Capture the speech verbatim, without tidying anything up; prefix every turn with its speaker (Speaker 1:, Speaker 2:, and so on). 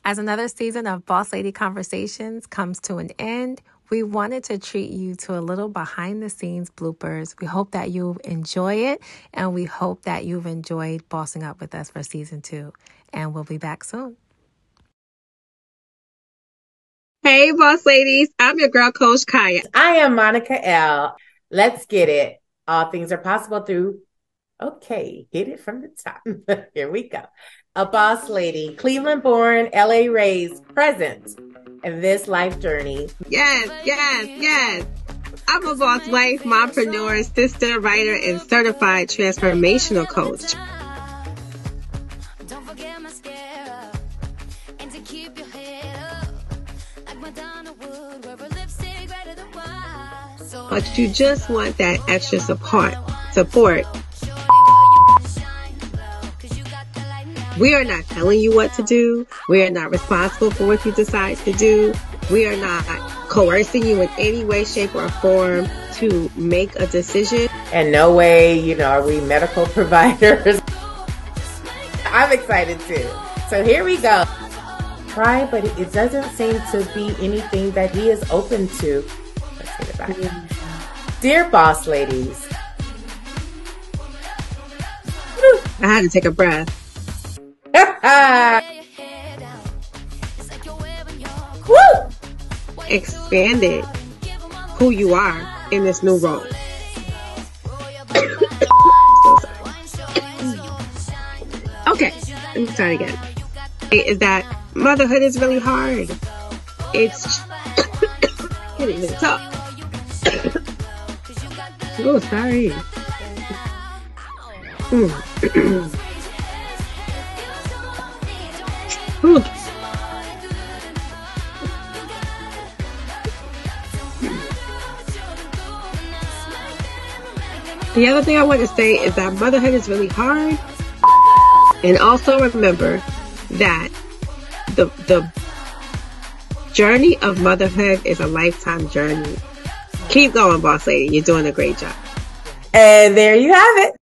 Speaker 1: As another season of Boss Lady Conversations comes to an end, we wanted to treat you to a little behind the scenes bloopers. We hope that you enjoy it, and we hope that you've enjoyed bossing up with us for season two. And we'll be back soon.
Speaker 2: Hey, boss ladies. I'm your girl, Coach Kaya.
Speaker 3: I am Monica L. Let's get it. All things are possible through, okay, hit it from the top. Here we go. A boss lady, Cleveland born, L A raised, present in this life journey.
Speaker 2: Yes, yes, yes. I'm a boss wife, mompreneur, sister, writer, and certified transformational coach. But you just want that extra support. Support. We are not telling you what to do. We are not responsible for what you decide to do. We are not coercing you in any way, shape, or form to make a decision.
Speaker 3: And no way, you know, are we medical providers. I'm excited too. So here we go. Try, but it doesn't seem to be anything that he is open to. Let's get it back. Mm-hmm. Dear boss ladies.
Speaker 2: I had to take a breath.
Speaker 3: Woo!
Speaker 2: Expanded who you are in this new role. So sorry. Okay, let me start again. Is that motherhood is really hard. It's can't even talk. Oh, sorry. Mm. Ooh. The other thing I want to say is that motherhood is really hard. And also remember that the the journey of motherhood is a lifetime journey. Keep going, boss lady. You're doing a great job.
Speaker 3: And there you have it.